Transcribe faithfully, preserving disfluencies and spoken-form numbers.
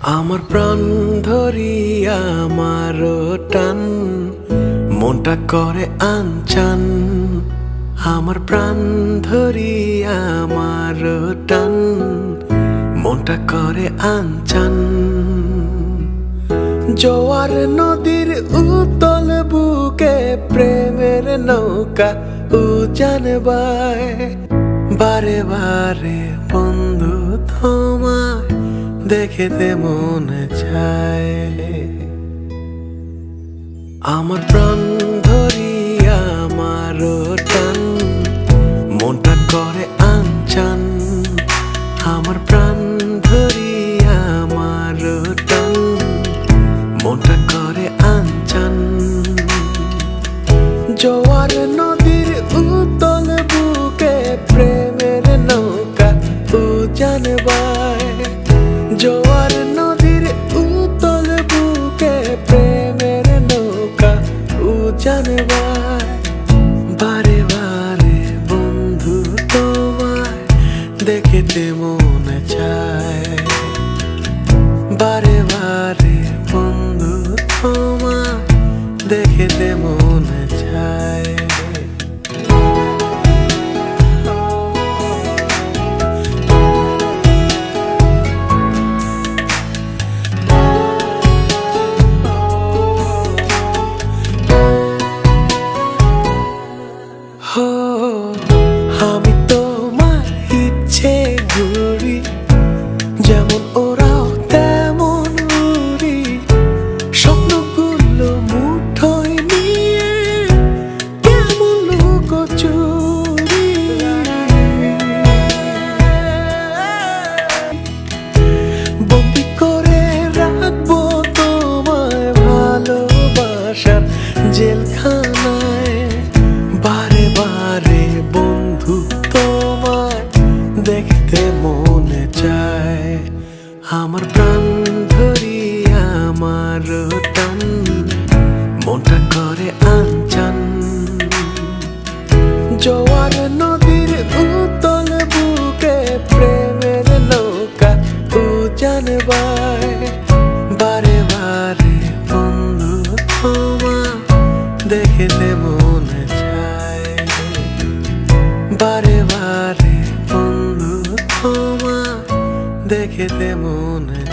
আমার প্রাণ ধরিয়া আমার টান মনটা করে আনচান। আমার প্রাণ ধরিয়া আমার টান মনটা করে আনচান। জোয়ার নদীর উতল বুকে প্রেমের নৌকা উজান বায়। বারে বারে বন্ধু তোমায় দেখতে মনে চায়। আমার প্রাণ ধরিয়া আমার টান মনটা করে আনচান। আমার প্রাণ ধরিয়া আমার টান মনটা করে আনচান। জোয়ার নদীর উতল বুকে প্রেমের নৌকা উজান বায়। জোয়ার নদীর উতল বুকে প্রেমের নৌকা উজান বায়। বারে বারে বন্ধু তোমায় দেখতে মনে চায়। বারে বারে বন্ধু তোমায় দেখতে মনে চায়। আমি তোমার ইচ্ছে ঘুরি, যেমন ওরাও তেমন উড়ি। স্বপ্নগুলো মুঠোয় নিয়ে কেমন লুকোচুরি। বন্দি করে রাখবো তোমায় ভালোবাসার জেলখানায়। বারে বারে বন্ধু তোমায় দেখতে মনে চায়। আমার প্রাণ ধরিয়া আমার টান মনটা করে আনচান। জোয়ার নদীর উতল বুকে প্রেমের নৌকা উজান বায়। বারে বারে বন্ধু তোমায় দেখতে মনে চায়। বারে বারে বন্ধু তোমায় দেখতে মনে